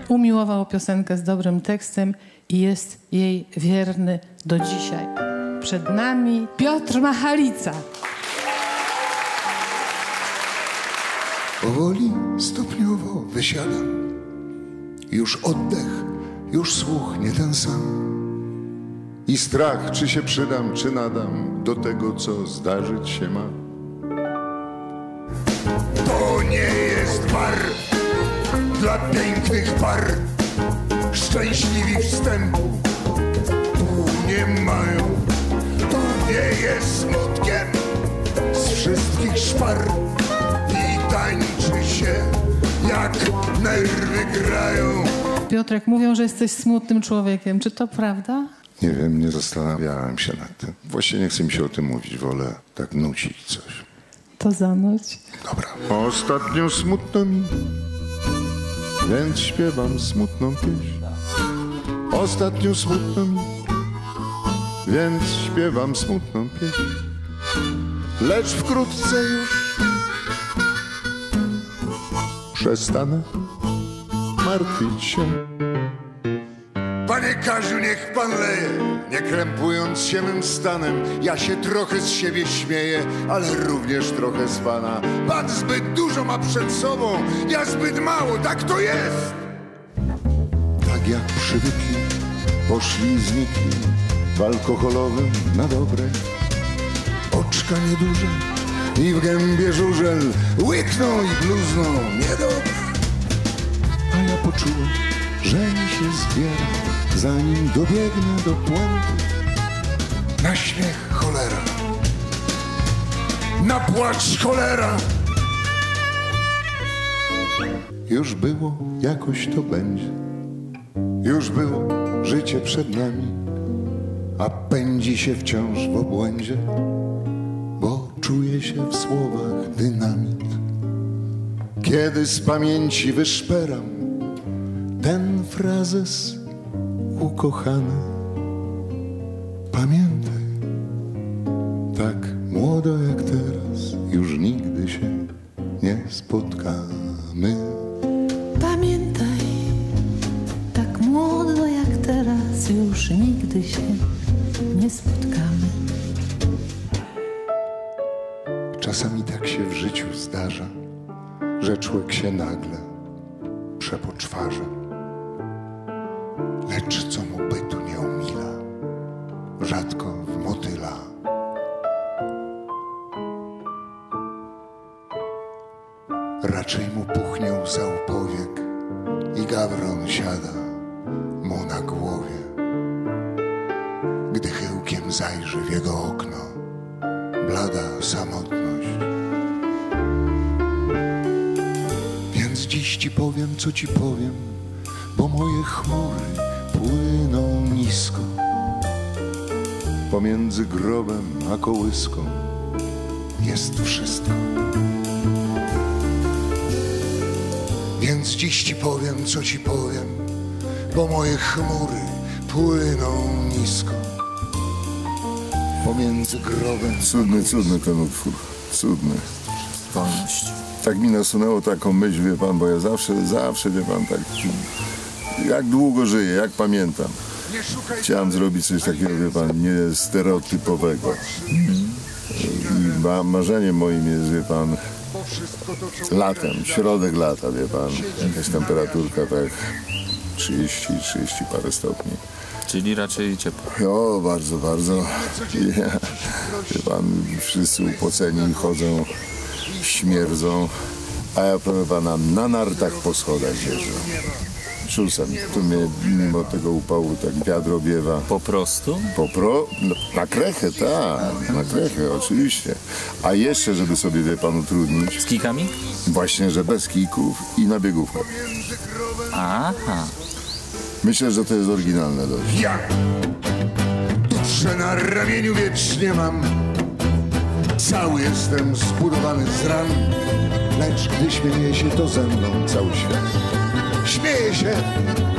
umiłował piosenkę z dobrym tekstem i jest jej wierny do dzisiaj. Przed nami Piotr Machalica. Powoli, stopniowo wysiadam. Już oddech, już słuch nie ten sam. I strach, czy się przydam, czy nadam do tego, co zdarzyć się ma. To nie jest bar dla pięknych par. Szczęśliwi wstępu tu nie mają. Tu wieje smutkiem z wszystkich szpar. I tańczy się, jak nerwy grają. Piotrek, mówią, że jesteś smutnym człowiekiem. Czy to prawda? Nie wiem, nie zastanawiałem się nad tym. Właściwie nie chce mi się o tym mówić, wolę tak nucić coś. To zanuć. Dobra. Ostatnio smutno mi, więc śpiewam smutną pieśń. Ostatnio smutno mi, więc śpiewam smutną pieśń. Lecz wkrótce już przestanę martwić się. Panie Kaziu, niech pan leje, nie krępując się mym stanem. Ja się trochę z siebie śmieję, ale również trochę z pana. Pan zbyt dużo ma przed sobą, ja zbyt mało, tak to jest. Tak jak przywykli, poszli znikli w alkoholowym na dobre. Oczka nieduże i w gębie żużel łykną i bluzną niedobre. A ja poczułem, że mi się zbiera, zanim dobiegnę do puenty. Na śmiech cholera, na płacz cholera. Już było, jakoś to będzie. Już było życie przed nami, a pędzi się wciąż w obłędzie, bo czuje się w słowach dynamit. Kiedy z pamięci wyszperam ten frazes ukochany, pamiętaj, tak młodo jak teraz już nigdy się nie spotkamy. Pamiętaj, tak młodo jak teraz już nigdy się nie spotkamy. Czasami tak się w życiu zdarza, że człowiek się nagle przepoczwarza. Lecz co mu bytu nie umila, rzadko w motyla. Raczej mu puchnie łza u powiek i gawron siada mu na głowie. Gdy chyłkiem zajrzy w jego okno blada samotność. Więc dziś ci powiem, co ci powiem, bo moje chmury płyną nisko. Pomiędzy grobem a kołyską jest wszystko. Więc dziś ci powiem, co ci powiem, bo moje chmury płyną nisko. Pomiędzy grobem... Cudny ten utwór. Cudny. Wolność. Tak mi nasunęło taką myśl, wie pan, bo ja zawsze, wie pan, tak... Jak długo żyję, jak pamiętam. Chciałem zrobić coś takiego, wie pan, nie stereotypowego. I marzeniem moim jest, wie pan, latem, środek lata, wie pan, jakaś temperaturka tak 30 parę stopni. Czyli raczej ciepło. O, bardzo, bardzo. Wie pan, wszyscy upoceni chodzą, śmierdzą, a ja, proszę pana, na nartach po schodach jeżdżę. Czasem, tu mnie mimo tego upału tak wiatr obiewa. Po prostu? No, na krechę, tak, na krechę, oczywiście. A jeszcze, żeby sobie, wie pan, utrudnić. Z kikami? Właśnie, że bez kików i na biegówkach. Aha. Myślę, że to jest oryginalne dość. Ja duszę na ramieniu wiecznie mam. Cały jestem zbudowany z ran. Lecz gdy śmieje się, to ze mną cały świat. Śmieje się,